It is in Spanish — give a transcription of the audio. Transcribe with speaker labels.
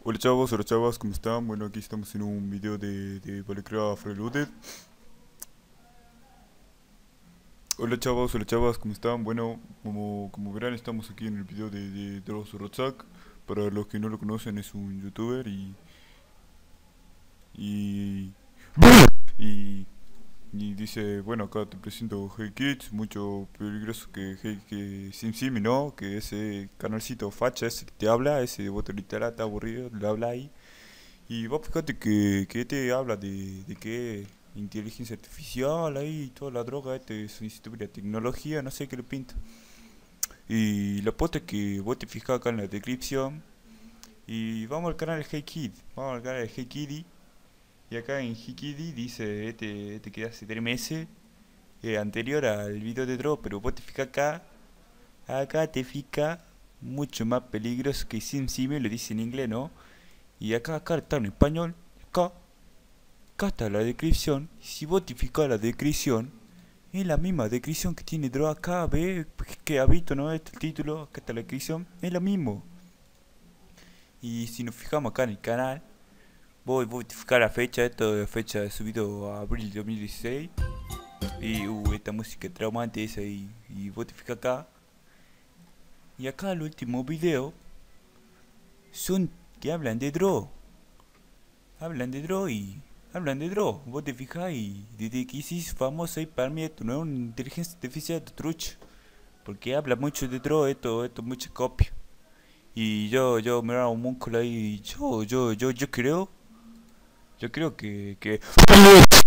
Speaker 1: Hola chavas, ¿cómo están? Bueno, aquí estamos en un video de Minecraft Reloaded. Hola chavas, ¿cómo están? Bueno, como verán, estamos aquí en el video de Dross Rotzak. Para los que no lo conocen, es un youtuber y, y, y dice, bueno, acá te presento Hey Kids, mucho peligroso que SimSimi, ¿no? Que ese canalcito facha, ese que te habla, ese voto literal, está aburrido, le habla ahí. Y vos fíjate que te habla de que inteligencia artificial ahí, toda la droga, es una historia de tecnología, no sé qué le pinta. Y lo posta es que vos te fijas acá en la descripción y vamos al canal de Hey Kid, vamos al canal de Hey Kitty. Y acá en Hey Kitty dice este que hace 3 meses, anterior al video de Drop, pero vos te fijas acá te fija mucho más peligroso que SimSimi, lo dice en inglés, ¿no? Y acá está en español, acá está la descripción. Y si vos te fijas la descripción, es la misma descripción que tiene Droga acá, ve que ha visto, ¿no? Este el título, acá está la descripción, es lo mismo. Y si nos fijamos acá en el canal, voy a fijar la fecha, esto es fecha de subido a abril de 2016. Y esta música traumante esa y vos te fijas acá. Y acá el último video son que hablan de Dro. Hablan de Dro y hablan de Dro. Vos te fijas y desde que hiciste famoso y para mí esto no es una inteligencia artificial de trucha. Porque habla mucho de Dro, esto es mucha copia. Y yo me era un músculo ahí y yo creo que